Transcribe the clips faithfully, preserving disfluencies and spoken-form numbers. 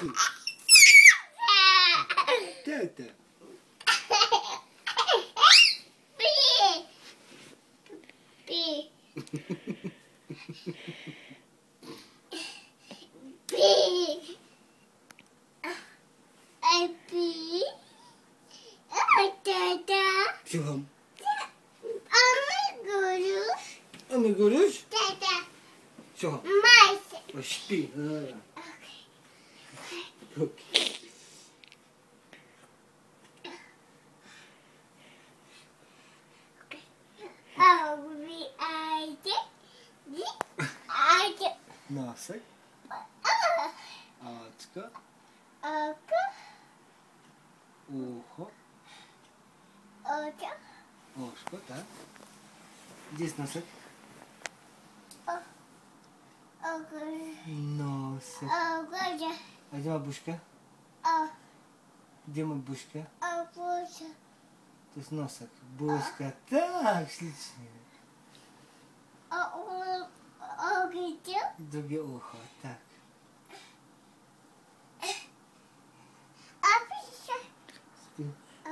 Pi. Tata. Pi. Pi. Pi. Tata. Słucham. Mamy gurusz. A my Guruś? Tata. Słucham. Majs. O, śpi. No dobra. Okej. Owijajcie. Ajcie. Nosek. Oczko. Oko. Ucho. Oczko. Oczko, tak. Gdzie jest nosek? Oko. Nosek. Oko. A gdzie ma buźkę? O. Gdzie ma buźkę? Oko. To jest nosek. Buźka. Tak, ślicznie. O. O. O. Gdzie? Drugie ucho, tak. A pisze. Śpi.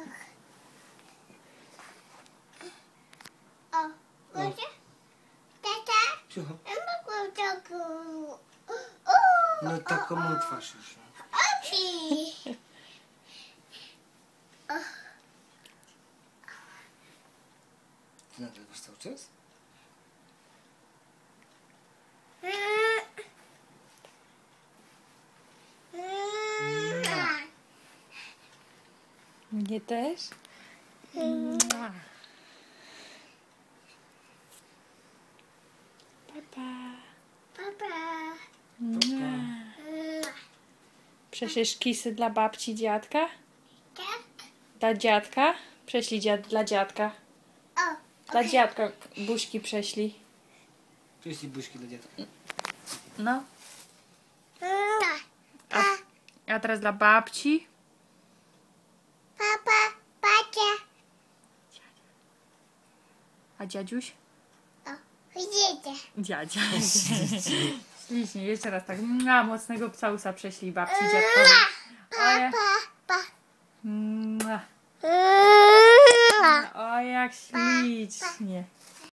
O. Gdzie? Tata. Słucham. Mogę taką. No tak komu twarz już. Oki. Ty nagrywasz cały czas? Mnie też? Mua. Papa. Papa. Mua. Przeszlisz kisy dla babci, dziadka? Tak. Dla dziadka? Prześlij dziad dla dziadka. O. Dla dziadka buźki prześlij. Przyjść buźki dla dziecka. No. Tak. A, a teraz dla babci. Papa. Pacia. A dziadziuś? O. Widzicie. Dziadzia. Ślicznie. Jeszcze raz tak. Mua, mocnego całusa prześlij babci, dziadkowi. Oje. Pa. Mua. O, jak ślicznie.